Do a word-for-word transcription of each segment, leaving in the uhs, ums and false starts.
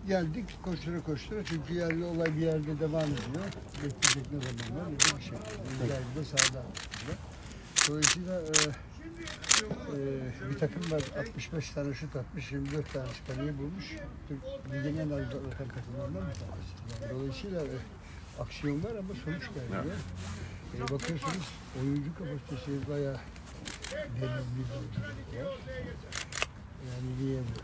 geldik koştura koştura çünkü yerli olay bir yerde devam ediyor. Bekleyecek ne zaman var ne de bir şey. Yerli de sahada almışlar. Dolayısıyla e, e, bir takım var altmış beş tane şut atmış, yirmi dört tane çıkarıyı bulmuş. Ligin en az atan takımlarından bir tanesi. Yani dolayısıyla e, aksiyon var ama sonuç gelmiyor. Evet. E, bakıyorsunuz oyuncu kapasitesi bayağı belirli bir oyuncu var. Yani niye bu?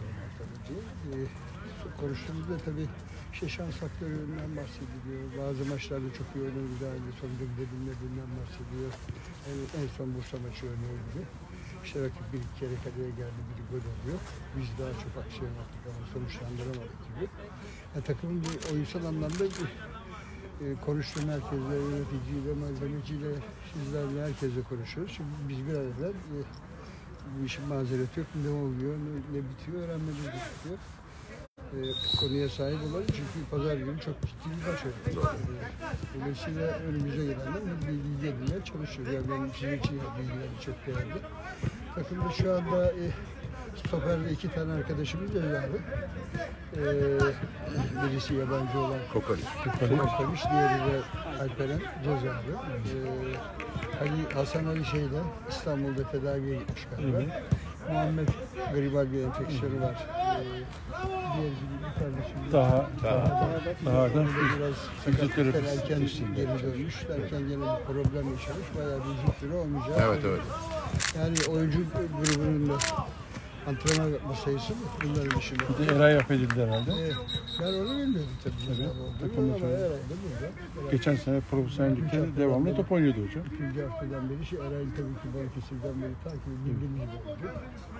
E, konuştuğumuzda tabii işte şans faktöründen bahsediliyor. Bazı maçlarda çok iyi oynadı, müdahale sonunda gidebilmediğinden bahsediyor. Yani en son Bursa maçı örneği gibi. İşte rakip bir kere kaleye geldi, bir gol oluyor. Biz daha çok aksiyon yaptık ama sonuçlandıramadık gibi. Yani takımın bir oyunsal anlamda e, konuştuğum herkesle, yöneticiyle, malzemeciyle, sizlerle herkesle konuşuyoruz. Şimdi biz bir arada e, bu işin mazereti yok, ne oluyor, ne, ne bitiyor öğrenmemiz gerekiyor. E, konuya sahip olalım çünkü pazar günü çok ciddi bir maç oldu. Dolayısıyla önümüze gelenler bir bilgi edinmeye çalışıyoruz. Yani benim sizin için bilgileri çok değerli. Takımda şu anda e, stoperde iki tane arkadaşımız cezalı. E, birisi yabancı olan Kokaliş. Kokaliş, diğeri de Alperen cezalı. E, Ali, Hasan Ali şeyde İstanbul'da tedaviye gitmiş galiba. Hı hı. Muhammed gribal bir enfeksiyonu var. Ee, diğer bir kardeşim daha daha daha da biraz sakatlıktan erken geri dönmüş. Erken gene bir problem yaşamış. Bayağı bir uzun süre olmayacak. Evet evet. Yani oyuncu grubunun da antrenman yapma sayısı mı? Bunların dışında. Bir de Eray affedildi herhalde. Ee, ben onu bilmiyorum tabii. Evet. Takımda ama herhalde burada. Geçen sene profesyonellikte devamlı top oynuyordu hocam. İkinci haftadan beri şey Eray'ın tabii ki Balıkesir'den beri takip edildiğimiz bir oyuncu.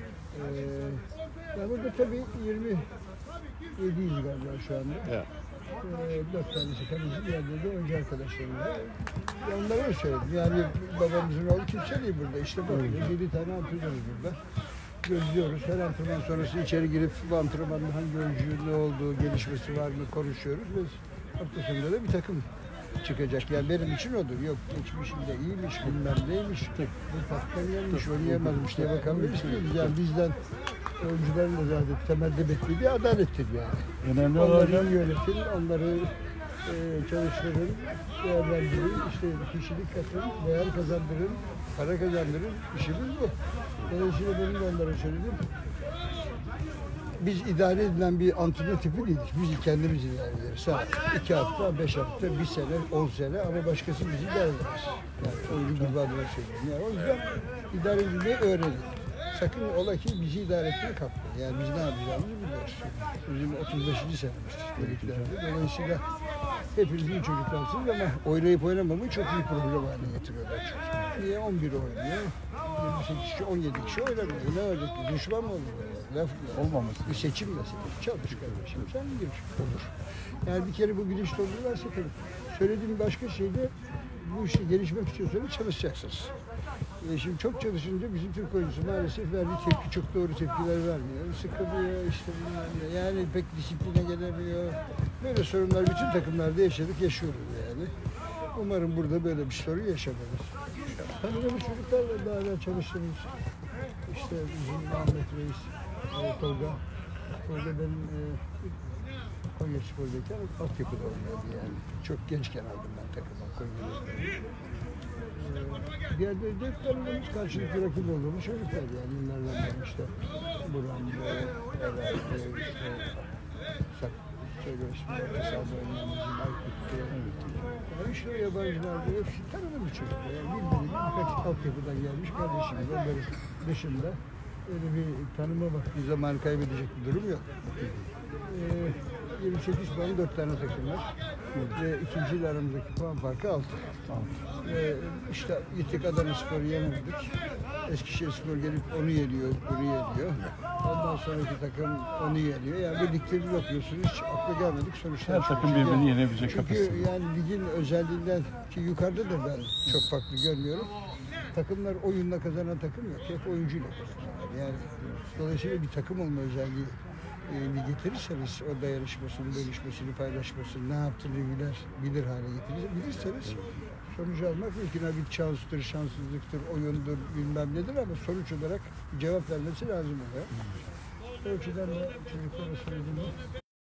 Ee, yani burada tabii yirmi yediyiz galiba şu anda. Evet. Ee, dört tanesi kaleci, diğerleri de oyuncu arkadaşlarımız var. Onlara öyle söyledim. Yani babamızın oğlu kimse değil burada. İşte bakıyoruz, yedi tane antrenörüz burada. Gözlüyoruz. Her antrenman sonrası içeri girip bu antrenmanın hangi oyuncunun ne olduğu, gelişmesi var mı konuşuyoruz. Biz hafta sonunda da bir takım çıkacak. Yani benim için odur. Yok geçmişinde iyiymiş, bilmem neymiş, bu taktan gelmiş, oynayamazmış diye bakan birisi değiliz. Yani bizden oyuncuların da zaten temelde beklediği adalettir yani. Önemli onları olan yönetin, onları e, çalıştırın, değerlendirin, işte kişilik katın, değer kazandırın, para kazandırın. İşimiz bu. Dolayısıyla benim de onlara söyledim. Biz idare edilen bir antrenör tipi değiliz. Biz kendimiz idare ederiz. Saat iki hafta, beş hafta, bir sene, on sene ama başkası bizi idare edemez. Yani oyuncu grubu adına söylüyorum. Yani o yüzden idare edilmeyi öğrenin. Sakın ola ki bizi idare etmeye kalkmayın. Yani biz ne yapacağımızı biliyoruz. Bizim otuz beşinci senemiz liglerde. Dolayısıyla hepinizin çocuklarsınız ama oynayıp oynamamayı çok iyi program haline getiriyorlar. Niye on bir oynuyor? yirmi sekiz kişi, on yedi kişi oynamıyor. Ne olacak? Düşman mı olur? Laf olmaması. Bir seçim meselesi. Çalış kardeşim. Sen gir. Olur. Yani bir kere bu bilinç doldururlarsa tabii. Söylediğim başka şey de bu işi gelişmek istiyorsanız çalışacaksınız. E şimdi çok çalışınca bizim Türk oyuncusu maalesef verdiği tepki çok doğru tepkiler vermiyor. Sıkılıyor işte bunlar. Yani pek disipline gelemiyor. Böyle sorunlar bütün takımlarda yaşadık, yaşıyoruz yani. Umarım burada böyle bir sorun yaşamayız. Tanıdığımız çocuklarla daha da çalıştığımız işte bizim Ahmet Reis, e, Tolga. Tolga benim e, Konya Spor'dayken altyapıda oynadı yani. Çok gençken aldım ben takıma Konya'da. Ee, diğer de dört tanıdığımız karşılıklı rakip olduğumuz çocuklar yani bunlardan beri işte Burhan, Eray, işte Sak, söyle ismini, Kısal'da oynayan bizim Aykut'tu. Yani işte yabancılarda hepsi tanıdığımız çocuklar. Yani bilmediğim birkaç altyapıdan gelmiş kardeşimiz. Onların dışında öyle bir tanıma baktığı zaman kaybedecek bir durum yok. Ee, yirmi sekiz puan, dört tane takım var. Ve ikinciyle aramızdaki puan farkı altı. Ve işte gittik Adanaspor'u yenemedik. Eskişehirspor gelip onu yeniyor, bunu yeniyor. Ondan sonraki takım onu yeniyor. Yani bu ligde bir bakıyorsunuz hiç akla gelmedik sonuçlar. Her takım birbirini yenebilecek Çünkü kapasitede. yani ligin özelliğinden ki yukarıda da ben çok farklı görmüyorum. Takımlar oyunla kazanan takım yok. Hep oyuncuyla kazanıyor. Yani dolayısıyla bir takım olma özelliği e, getirirseniz o dayanışmasını, bölüşmesini, paylaşmasını, ne yaptığını bilir, bilir hale getirirseniz, bilirseniz sonucu almak mümkün. Bir şanstır, şanssızlıktır, oyundur, bilmem nedir ama sonuç olarak cevap vermesi lazım oluyor. O açıdan da çocuklara söylediğim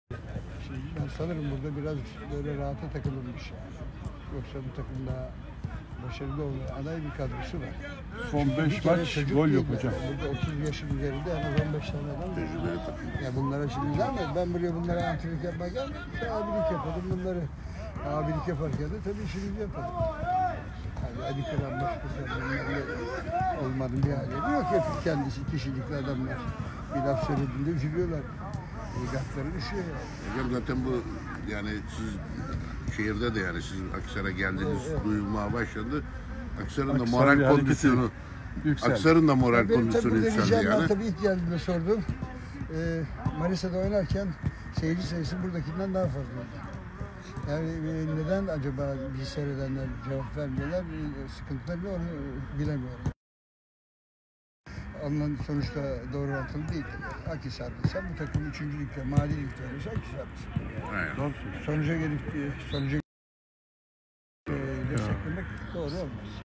sanırım burada biraz böyle rahata takılırmış yani. Yoksa bu takım daha başarılı oluyor. Aday bir kadrosu var. Son Bir beş tane maç çocuk gol değil yok de, hocam. Burada otuz yaşın üzerinde en az on beş tane adam var. Tecrübeli takım. Ya bunlara şimdi gelmedi. Ben buraya bunlara antrenörlük yapmaya gelmedim. Abilik yapalım bunları. Abilik yaparken de tabii işimizi yapalım. Yani Ali Kıran başkası bunlarla olmadı bir hali yok. Hep kendisi kişilikli adamlar. Bir laf söylediğinde üzülüyorlar. Gakları düşüyor yani. Hocam zaten bu yani siz şehirde de yani siz Aksaray'a geldiğiniz duyulmaya başladı. Aksaray'ın da Aksaray moral hareketi kondisyonu Yükseldi. Aksaray'ın da moral Benim tabii kondisyonu burada yükseldi ricam, ben yani. tabii ilk geldiğimde sordum. Ee, Manisa'da oynarken seyirci sayısı buradakinden daha fazlaydı. Yani e, neden acaba bizi seyredenler cevap vermiyorlar? E, sıkıntıları ne onu e, bilemiyorum. Alınan sonuçta doğru orantılı değil. Akhisar'daysan bu takım üçüncü ligde, mali ligde olursa Akhisar'dasın. Aynen. Doğru söylüyorsun. Sonuca gelip e, sonuca e, desteklemek doğru olmaz.